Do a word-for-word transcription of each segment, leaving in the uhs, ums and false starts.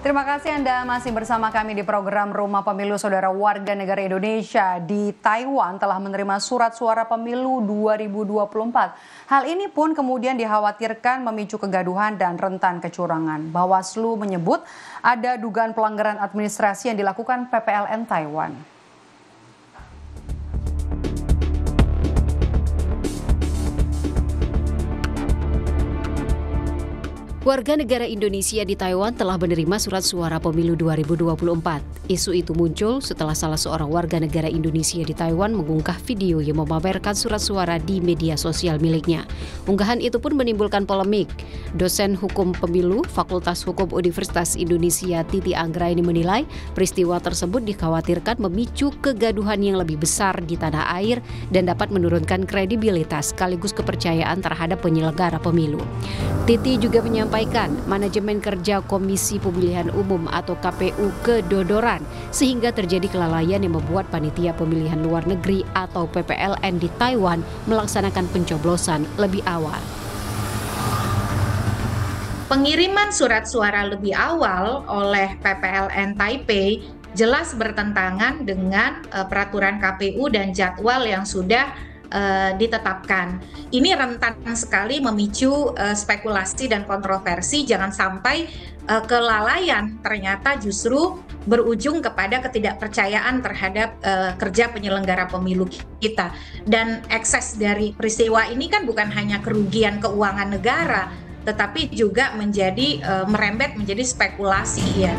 Terima kasih Anda masih bersama kami di program Rumah Pemilu. Saudara, warga negara Indonesia di Taiwan telah menerima surat suara pemilu dua ribu dua puluh empat. Hal ini pun kemudian dikhawatirkan memicu kegaduhan dan rentan kecurangan. Bawaslu menyebut ada dugaan pelanggaran administrasi yang dilakukan P P L N Taiwan. Warga negara Indonesia di Taiwan telah menerima surat suara pemilu dua ribu dua puluh empat. Isu itu muncul setelah salah seorang warga negara Indonesia di Taiwan mengunggah video yang memamerkan surat suara di media sosial miliknya. Unggahan itu pun menimbulkan polemik. Dosen Hukum Pemilu Fakultas Hukum Universitas Indonesia Titi Anggraini menilai peristiwa tersebut dikhawatirkan memicu kegaduhan yang lebih besar di tanah air dan dapat menurunkan kredibilitas sekaligus kepercayaan terhadap penyelenggara pemilu. Titi juga menyampaikan Sampaikan manajemen kerja Komisi Pemilihan Umum atau K P U kedodoran sehingga terjadi kelalaian yang membuat panitia pemilihan luar negeri atau P P L N di Taiwan melaksanakan pencoblosan lebih awal. Pengiriman surat suara lebih awal oleh P P L N Taipei jelas bertentangan dengan uh, peraturan K P U dan jadwal yang sudah Uh, ditetapkan. Ini rentan sekali memicu uh, spekulasi dan kontroversi. Jangan sampai uh, kelalaian ternyata justru berujung kepada ketidakpercayaan terhadap uh, kerja penyelenggara pemilu kita. Dan ekses dari peristiwa ini kan bukan hanya kerugian keuangan negara, tetapi juga menjadi uh, merembet menjadi spekulasi ya.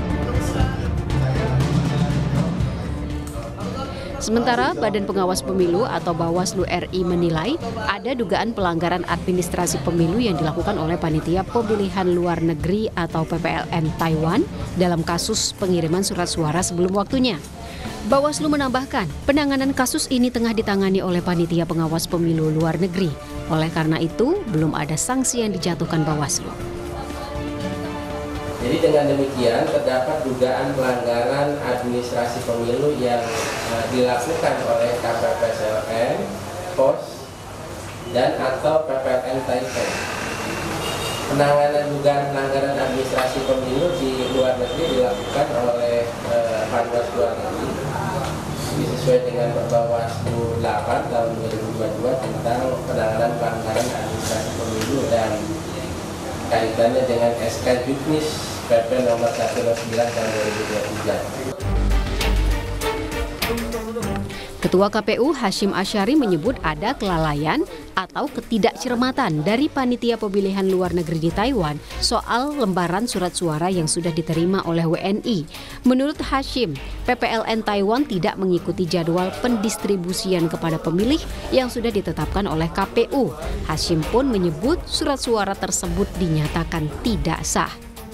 Sementara Badan Pengawas Pemilu atau Bawaslu R I menilai ada dugaan pelanggaran administrasi pemilu yang dilakukan oleh panitia pemilihan luar negeri atau P P L N Taiwan dalam kasus pengiriman surat suara sebelum waktunya. Bawaslu menambahkan, penanganan kasus ini tengah ditangani oleh panitia pengawas pemilu luar negeri. Oleh karena itu, belum ada sanksi yang dijatuhkan Bawaslu. Jadi dengan demikian terdapat dugaan pelanggaran administrasi pemilu yang uh, dilakukan oleh K P P S L N, P O S, dan atau P P L N Taipei. Penanganan dugaan pelanggaran administrasi pemilu di luar negeri dilakukan oleh uh, Panwas Luar Negeri sesuai dengan Bawaslu delapan tahun dua ribu dua puluh dua tentang penanganan pelanggaran administrasi pemilu dan kaitannya dengan S K Juknis P P nomor seratus sembilan tahun dua ribu dua puluh tiga. Ketua K P U Hashim Asyari menyebut ada kelalaian atau ketidakcermatan dari panitia pemilihan luar negeri di Taiwan soal lembaran surat suara yang sudah diterima oleh W N I. Menurut Hashim, P P L N Taiwan tidak mengikuti jadwal pendistribusian kepada pemilih yang sudah ditetapkan oleh K P U. Hashim pun menyebut surat suara tersebut dinyatakan tidak sah.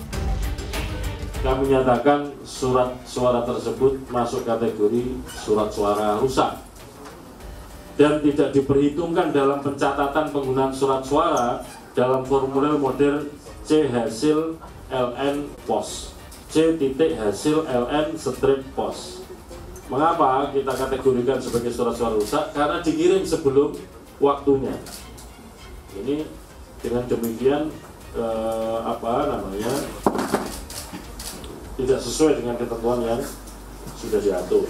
Kami menyatakan surat suara tersebut masuk kategori surat suara rusak dan tidak diperhitungkan dalam pencatatan penggunaan surat suara dalam formulir model C hasil L N P O S, C titik hasil L N strip P O S. Mengapa kita kategorikan sebagai surat suara rusak? Karena dikirim sebelum waktunya. Ini dengan demikian eh, apa namanya? tidak sesuai dengan ketentuan yang sudah diatur.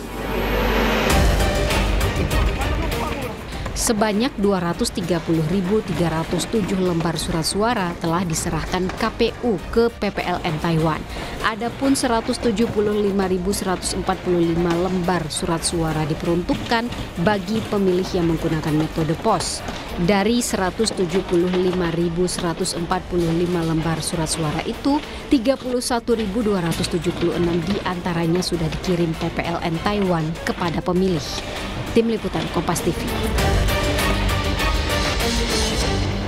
Sebanyak dua ratus tiga puluh ribu tiga ratus tujuh lembar surat suara telah diserahkan K P U ke P P L N Taiwan. Adapun seratus tujuh puluh lima ribu seratus empat puluh lima lembar surat suara diperuntukkan bagi pemilih yang menggunakan metode P O S. Dari seratus tujuh puluh lima ribu seratus empat puluh lima lembar surat suara itu, tiga puluh satu ribu dua ratus tujuh puluh enam diantaranya sudah dikirim P P L N Taiwan kepada pemilih. Tim Liputan Kompas T V.